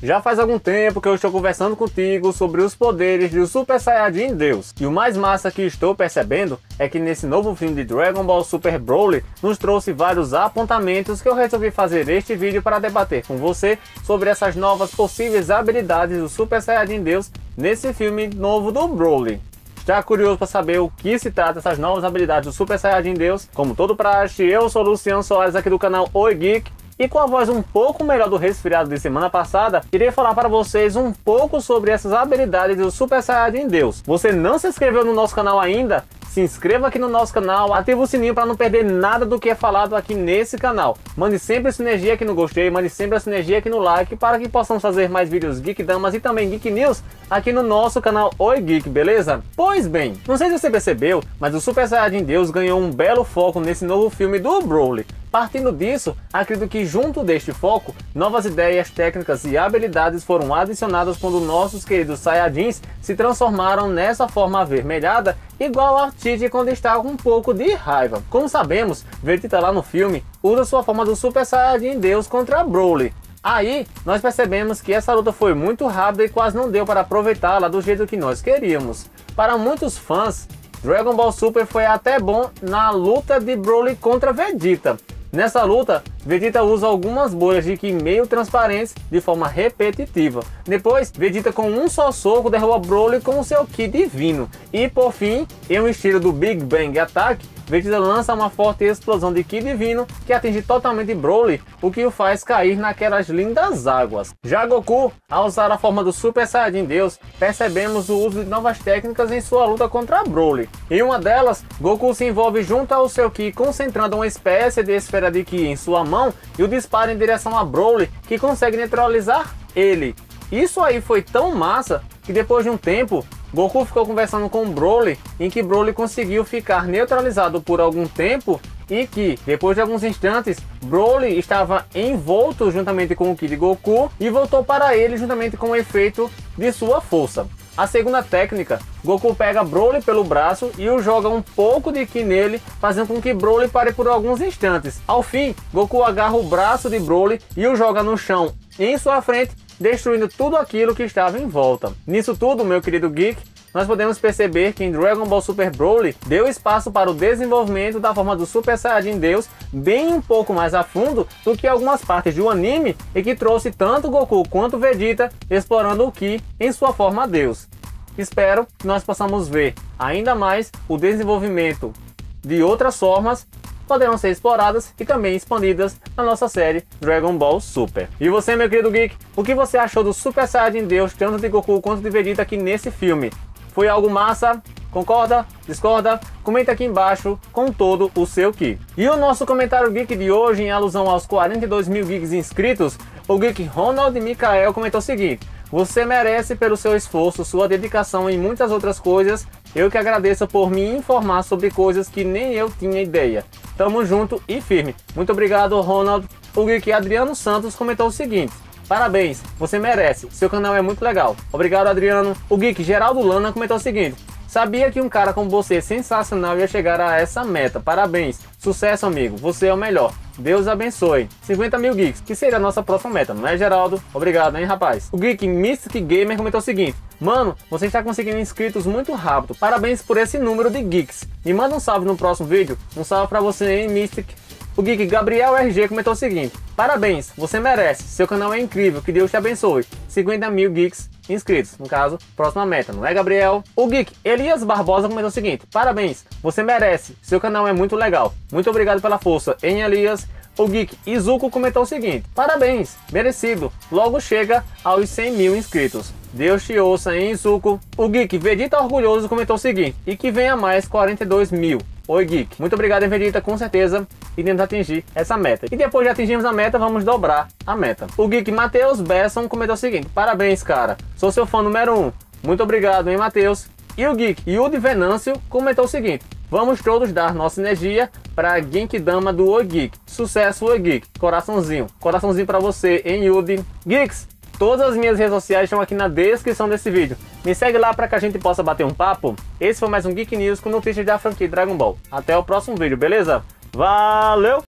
Já faz algum tempo que eu estou conversando contigo sobre os poderes do Super Saiyajin Deus. E o mais massa que estou percebendo é que nesse novo filme de Dragon Ball Super Broly nos trouxe vários apontamentos que eu resolvi fazer este vídeo para debater com você sobre essas novas possíveis habilidades do Super Saiyajin Deus nesse filme novo do Broly. Está curioso para saber o que se trata essas novas habilidades do Super Saiyajin Deus? Como todo praxe, eu sou o Luciano Soares aqui do canal Oi Geek. E com a voz um pouco melhor do resfriado de semana passada, irei falar para vocês um pouco sobre essas habilidades do Super Saiyajin Deus. Você não se inscreveu no nosso canal ainda? Se inscreva aqui no nosso canal, ative o sininho para não perder nada do que é falado aqui nesse canal. Mande sempre a sinergia aqui no gostei, mande sempre a sinergia aqui no like, para que possamos fazer mais vídeos Geek Damas e também Geek News aqui no nosso canal Oi Geek, beleza? Pois bem, não sei se você percebeu, mas o Super Saiyajin Deus ganhou um belo foco nesse novo filme do Broly. Partindo disso, acredito que junto deste foco, novas ideias, técnicas e habilidades foram adicionadas quando nossos queridos Saiyajins se transformaram nessa forma avermelhada, igual a Tite quando está com um pouco de raiva. Como sabemos, Vegeta lá no filme usa sua forma do Super Saiyajin Deus contra Broly. Aí, nós percebemos que essa luta foi muito rápida e quase não deu para aproveitá-la do jeito que nós queríamos. Para muitos fãs, Dragon Ball Super foi até bom na luta de Broly contra Vegeta. Nessa luta, Vegeta usa algumas bolhas de Ki meio transparentes de forma repetitiva. Depois, Vegeta com um só soco derruba Broly com o seu Ki divino. E por fim, em um estilo do Big Bang Attack, Vegeta lança uma forte explosão de Ki divino que atinge totalmente Broly, o que o faz cair naquelas lindas águas. Já Goku, ao usar a forma do Super Saiyajin Deus, percebemos o uso de novas técnicas em sua luta contra Broly. Em uma delas, Goku se envolve junto ao seu Ki, concentrando uma espécie de esfera de Ki em sua mão e o dispara em direção a Broly, que consegue neutralizar ele. Isso aí foi tão massa que depois de um tempo, Goku ficou conversando com Broly, em que Broly conseguiu ficar neutralizado por algum tempo e que, depois de alguns instantes, Broly estava envolto juntamente com o Ki de Goku e voltou para ele juntamente com o efeito de sua força. A segunda técnica, Goku pega Broly pelo braço e o joga um pouco de Ki nele, fazendo com que Broly pare por alguns instantes. Ao fim, Goku agarra o braço de Broly e o joga no chão em sua frente, destruindo tudo aquilo que estava em volta. Nisso tudo, meu querido Geek, nós podemos perceber que em Dragon Ball Super Broly deu espaço para o desenvolvimento da forma do Super Saiyajin Deus bem um pouco mais a fundo do que algumas partes do anime, e que trouxe tanto Goku quanto Vegeta explorando o Ki em sua forma Deus. Espero que nós possamos ver ainda mais o desenvolvimento de outras formas poderão ser exploradas e também expandidas na nossa série Dragon Ball Super. E você, meu querido Geek, o que você achou do Super Saiyajin Deus, tanto de Goku quanto de Vegeta aqui nesse filme? Foi algo massa? Concorda? Discorda? Comenta aqui embaixo com todo o seu Ki. E o nosso comentário geek de hoje, em alusão aos 42 mil geeks inscritos, o geek Ronald Michael comentou o seguinte: você merece pelo seu esforço, sua dedicação e muitas outras coisas. Eu que agradeço por me informar sobre coisas que nem eu tinha ideia. Tamo junto e firme. Muito obrigado, Ronald. O geek Adriano Santos comentou o seguinte: parabéns, você merece, seu canal é muito legal. Obrigado, Adriano. O geek Geraldo Lana comentou o seguinte: sabia que um cara como você, sensacional, ia chegar a essa meta. Parabéns, sucesso, amigo, você é o melhor. Deus abençoe. 50 mil geeks, que seria a nossa próxima meta, não é, Geraldo? Obrigado, hein, rapaz. O geek Mystic Gamer comentou o seguinte: mano, você está conseguindo inscritos muito rápido. Parabéns por esse número de geeks. Me manda um salve no próximo vídeo. Um salve pra você, hein, Mystic. O geek Gabriel RG comentou o seguinte: parabéns, você merece, seu canal é incrível, que Deus te abençoe. 50 mil geeks inscritos, no caso, próxima meta, não é, Gabriel? O geek Elias Barbosa comentou o seguinte: parabéns, você merece, seu canal é muito legal. Muito obrigado pela força, hein, Elias? O geek Izuko comentou o seguinte: parabéns, merecido, logo chega aos 100 mil inscritos. Deus te ouça, hein, Izuko? O geek Vegeta Orgulhoso comentou o seguinte: e que venha mais 42 mil. Oi, Geek. Muito obrigado, hein, Vegeta. Com certeza iremos atingir essa meta. E depois de atingirmos a meta, vamos dobrar a meta. O Geek Matheus Besson comentou o seguinte: parabéns, cara. Sou seu fã número 1. Muito obrigado, hein, Matheus. E o Geek Yudi Venâncio comentou o seguinte: vamos todos dar nossa energia para a Genkidama do Oi Geek. Sucesso, Oi Geek. Coraçãozinho. Coraçãozinho para você, hein, Yudi. Geeks, todas as minhas redes sociais estão aqui na descrição desse vídeo. Me segue lá para que a gente possa bater um papo. Esse foi mais um Geek News com notícias da franquia Dragon Ball. Até o próximo vídeo, beleza? Valeu!